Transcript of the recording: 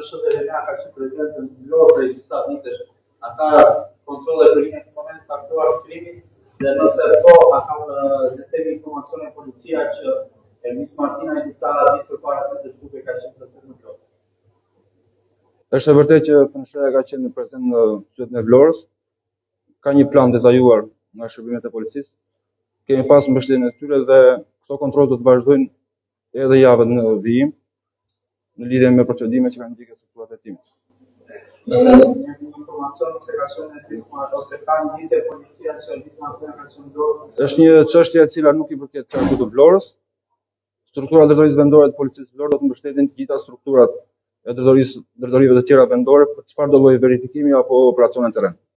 SHDR ka qenë prezent në Vlorë prej disa vitesh. Ata kontrolle për një eksponent faktuar të krimit dhe nëse po, ata dhe themi informacione policia që Miss Martina e disa ditë përpara se të shkupe ka qenë prezent në Vlorë. Është e vërtetë që PNSH-ja ka qenë prezent në qytetin e Vlorës. Ka një plan detajuar nga shërbimet e policisë. Kemi pasur mbështetjen e tyre dhe këto kontrolle do të vazhdojnë edhe javën në vijim në lidhje me procedimet që kanë ndjekur strukturat e timit. Një informacion se ka qenë ose ka ndjese policia që Miss Martina ka qenë në Vlorë. Është një çështje e cila nuk i përket qarkut të Vlorës. Struktura drejtorisë vendore të policisë së Vlorë do të mbështetin të gjitha strukturat e drejtorive të tjera vendore për çfarëdo lloji verifikimi apo operacione në terren.